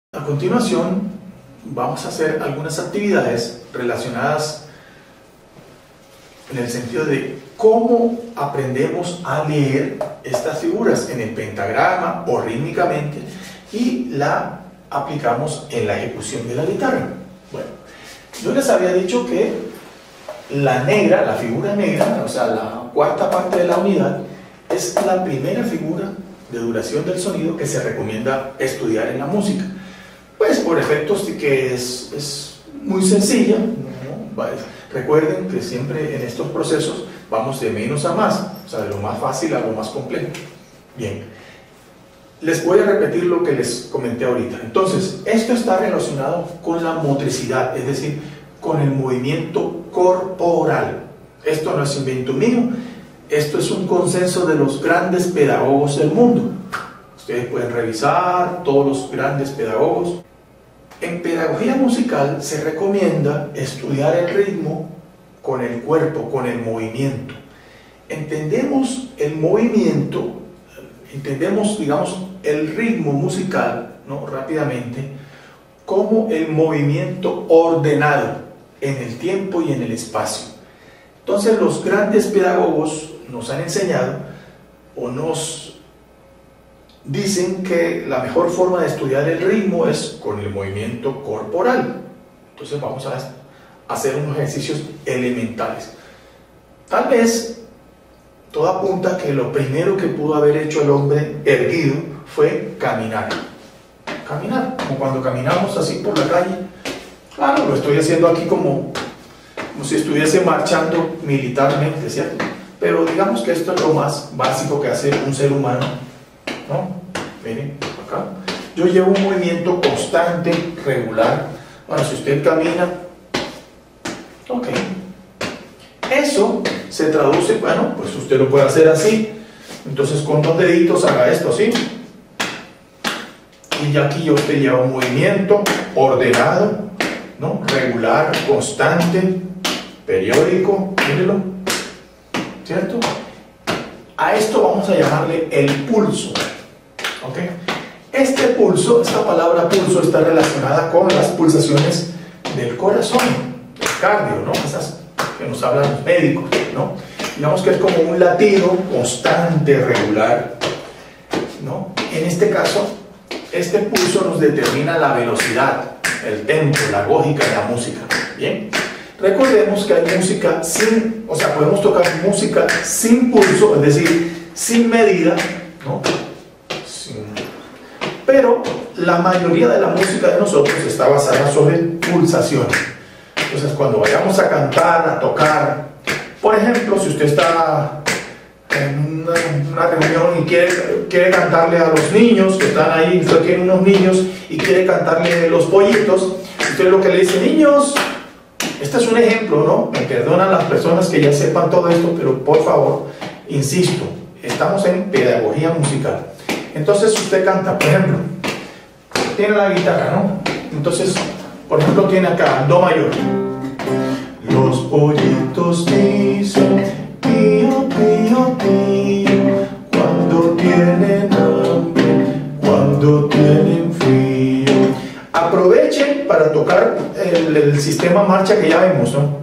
A continuación vamos a hacer algunas actividades relacionadas en el sentido de cómo aprendemos a leer estas figuras en el pentagrama o rítmicamente y la aplicamos en la ejecución de la guitarra. Bueno, yo les había dicho que la negra, la figura negra, o sea, la cuarta parte de la unidad, es la primera figura de duración del sonido que se recomienda estudiar en la música. Pues por efectos de que es muy sencilla, ¿no? Recuerden que siempre en estos procesos vamos de menos a más, o sea, de lo más fácil a lo más complejo. Bien, les voy a repetir lo que les comenté ahorita. Entonces, esto está relacionado con la motricidad, es decir, con el movimiento corporal. Esto no es invento mío, esto es un consenso de los grandes pedagogos del mundo. Ustedes pueden revisar todos los grandes pedagogos. En pedagogía musical se recomienda estudiar el ritmo con el cuerpo, con el movimiento. Entendemos el movimiento, entendemos, digamos, el ritmo musical, ¿no? Rápidamente, como el movimiento ordenado en el tiempo y en el espacio. Entonces los grandes pedagogos nos han enseñado o nos dicen que la mejor forma de estudiar el ritmo es con el movimiento corporal. Entonces vamos a hacer unos ejercicios elementales. Tal vez todo apunta que lo primero que pudo haber hecho el hombre erguido fue caminar. Caminar, como cuando caminamos así por la calle. Claro, lo estoy haciendo aquí como si estuviese marchando militarmente, ¿cierto? Pero digamos que esto es lo más básico que hace un ser humano, ¿no? Miren, acá. Yo llevo un movimiento constante, regular. Bueno, si usted camina, ok. Eso se traduce, bueno, pues usted lo puede hacer así. Entonces con dos deditos haga esto así. Y ya aquí usted lleva un movimiento ordenado, ¿no? Regular, constante, periódico, mírenlo, ¿cierto? A esto vamos a llamarle el pulso. ¿Okay? Este pulso, esta palabra pulso está relacionada con las pulsaciones del corazón, del cardio, ¿no? Esas que nos hablan los médicos, ¿no? Digamos que es como un latido constante, regular, ¿no? En este caso, este pulso nos determina la velocidad, el tempo, la lógica de la música. Bien, recordemos que hay música sin, o sea, podemos tocar música sin pulso, es decir, sin medida, ¿no? Pero la mayoría de la música de nosotros está basada sobre pulsaciones. Entonces cuando vayamos a cantar, a tocar, por ejemplo, si usted está en una reunión y quiere cantarle a los niños que están ahí, usted tiene unos niños y quiere cantarle los pollitos, usted lo que le dice, niños, este es un ejemplo, ¿no? Me perdonan las personas que ya sepan todo esto, pero por favor, insisto, estamos en pedagogía musical. Entonces usted canta, por ejemplo, tiene la guitarra, ¿no? Entonces, por ejemplo, tiene acá do mayor. Los pollitos dicen pío, pío, pío, cuando tienen hambre, cuando tienen frío. Aprovechen para tocar el sistema marcha que ya vemos, ¿no?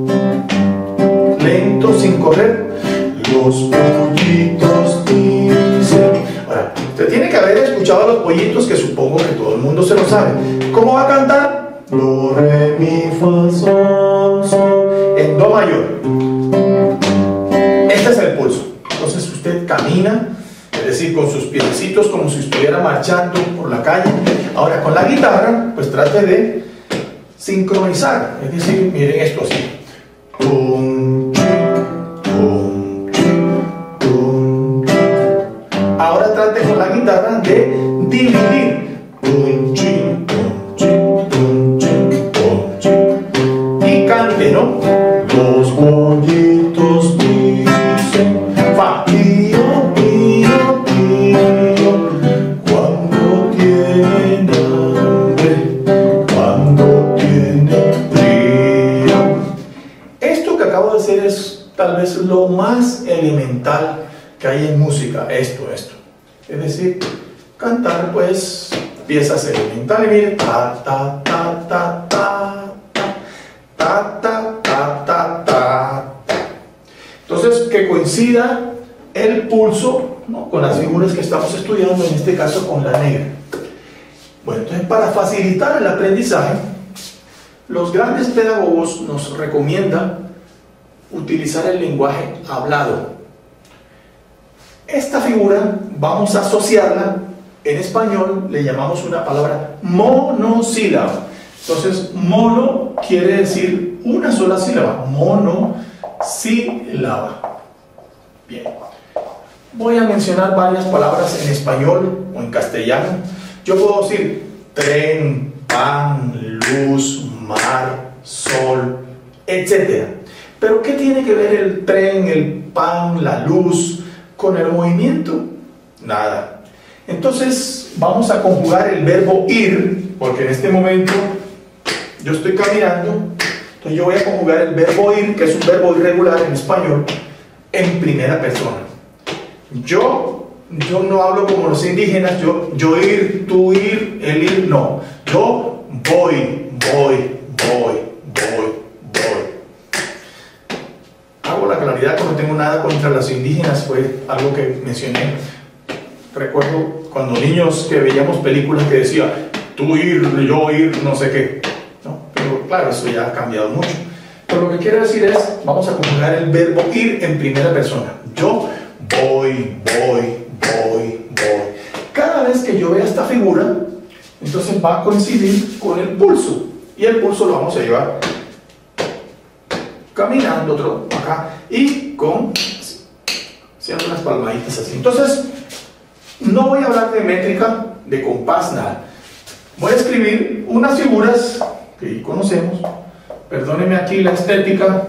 Lento, sin correr. Los pollitos dicen. Ahora, usted tiene que haber escuchado a los pollitos, que supongo que todo el mundo se lo sabe. ¿Cómo va a cantar? Do, re, mi, fa, sol, sol, en do mayor. Este es el pulso. Entonces usted camina, es decir, con sus piecitos como si estuviera marchando por la calle. Ahora con la guitarra, pues trate de sincronizar, es decir, miren esto así. Tum, tum, tum. Ahora trate con la guitarra de dividir. Y cante, ¿no? Los pollitos dicen fa, pío, pío, pío, cuando tienen hambre, cuando tienen frío. Esto que acabo de hacer es tal vez lo más elemental que hay en música, esto. Es decir, cantar pues piezas elementales, mire, ta, ta, ta, ta, ta, ta, ta, ta, ta, ta, ta. Entonces, que coincida el pulso, ¿no?, con las figuras que estamos estudiando, en este caso con la negra. Bueno, entonces para facilitar el aprendizaje, los grandes pedagogos nos recomiendan utilizar el lenguaje hablado. Esta figura vamos a asociarla, en español le llamamos una palabra monosílaba. Entonces, mono quiere decir una sola sílaba, monosílaba. Bien, voy a mencionar varias palabras en español o en castellano. Yo puedo decir tren, pan, luz, mar, sol, etc. Pero ¿qué tiene que ver el tren, el pan, la luz con el movimiento? Nada. Entonces vamos a conjugar el verbo ir, porque en este momento yo estoy caminando, entonces yo voy a conjugar el verbo ir, que es un verbo irregular en español, en primera persona. Yo no hablo como los indígenas, yo ir, tú ir, el ir, no. Yo voy. Hago la claridad que no tengo nada contra los indígenas, fue algo que mencioné. Recuerdo cuando niños que veíamos películas que decía tú ir, yo ir, no sé qué, ¿no? Pero claro, eso ya ha cambiado mucho. Pero lo que quiero decir es, vamos a conjugar el verbo ir en primera persona. Yo voy. Cada vez que yo vea esta figura, entonces va a coincidir con el pulso. Y el pulso lo vamos a llevar caminando otro acá y con haciendo unas palmaditas así. Entonces, no voy a hablar de métrica, de compás, nada. Voy a escribir unas figuras que conocemos. Perdónenme aquí la estética.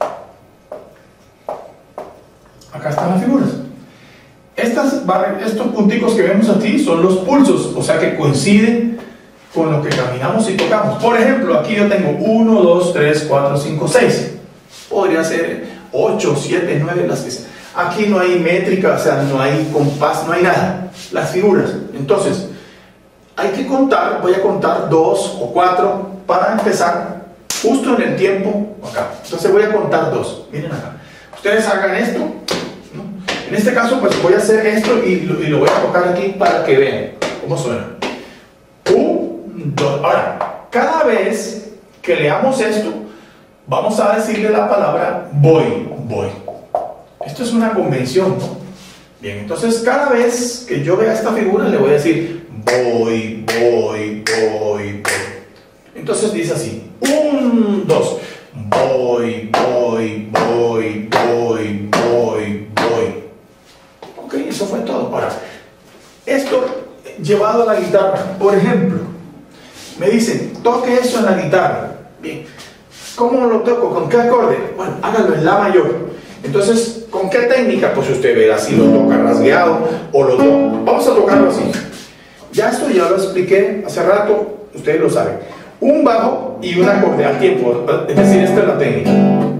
Acá están las figuras. Estos punticos que vemos aquí son los pulsos, o sea que coinciden con lo que caminamos y tocamos. Por ejemplo, aquí yo tengo 1, 2, 3, 4, 5, 6. Podría ser 8, 7, 9, las que sean. Aquí no hay métrica, o sea, no hay compás, no hay nada. Las figuras. Entonces, hay que contar, voy a contar 2 o 4 para empezar justo en el tiempo acá. Entonces voy a contar 2. Miren acá. Ustedes hagan esto, ¿no? En este caso, pues voy a hacer esto y lo voy a tocar aquí para que vean cómo suena. 1, 2. Ahora, cada vez que leamos esto, vamos a decirle la palabra voy. Esto es una convención, ¿no? Bien, entonces cada vez que yo vea esta figura le voy a decir voy. Entonces dice así: 1, 2. Voy. Ok, eso fue todo. Ahora, esto llevado a la guitarra, por ejemplo, me dicen, toque eso en la guitarra. Bien, ¿cómo lo toco? ¿Con qué acorde? Bueno, hágalo en la mayor. Entonces, ¿con qué técnica? Pues usted verá si lo toca rasgueado o lo toca. Vamos a tocarlo así. Ya esto ya lo expliqué hace rato, ustedes lo saben. Un bajo y un acorde al tiempo, es decir, esta es la técnica.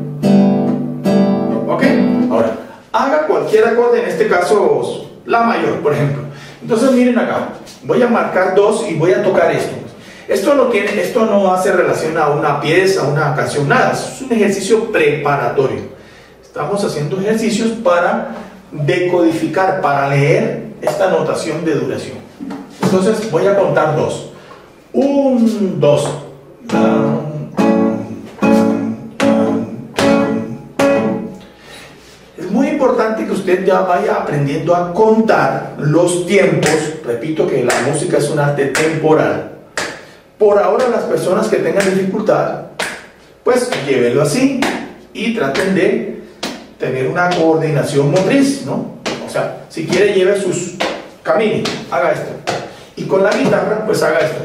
¿Ok? Ahora, haga cualquier acorde, en este caso la mayor, por ejemplo. Entonces miren acá, voy a marcar 2 y voy a tocar esto. Esto no hace relación a una pieza, a una canción, nada. Es un ejercicio preparatorio. Estamos haciendo ejercicios para decodificar, para leer esta notación de duración. Entonces voy a contar 2. 1, 2. Es muy importante que usted ya vaya aprendiendo a contar los tiempos. Repito que la música es un arte temporal. Por ahora, las personas que tengan dificultad, pues llévenlo así y traten de tener una coordinación motriz, ¿no? O sea, si quiere, lleve sus caminos, haga esto. Y con la guitarra, pues haga esto.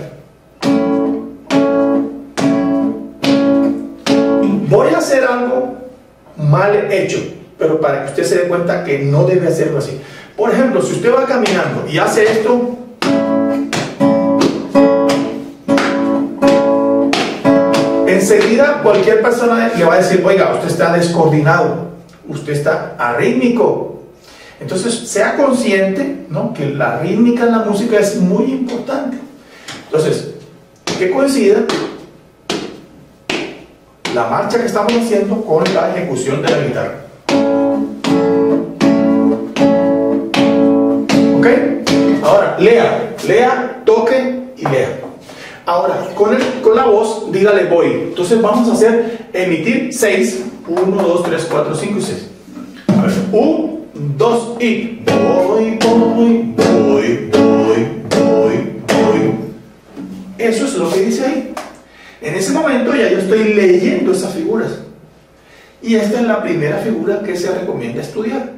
Voy a hacer algo mal hecho, pero para que usted se dé cuenta que no debe hacerlo así. Por ejemplo, si usted va caminando y hace esto, enseguida cualquier persona le va a decir, oiga, usted está descoordinado, usted está arrítmico. Entonces, sea consciente, ¿no?, que la rítmica en la música es muy importante. Entonces, que coincida la marcha que estamos haciendo con la ejecución de la guitarra. ¿Ok? Ahora, lea, toque y lea. Ahora, con la voz, dígale voy. Entonces vamos a hacer emitir 6. 1, 2, 3, 4, 5 y 6. A ver, 1, 2 y voy. Eso es lo que dice ahí. En ese momento ya yo estoy leyendo esas figuras. Y esta es la primera figura que se recomienda estudiar.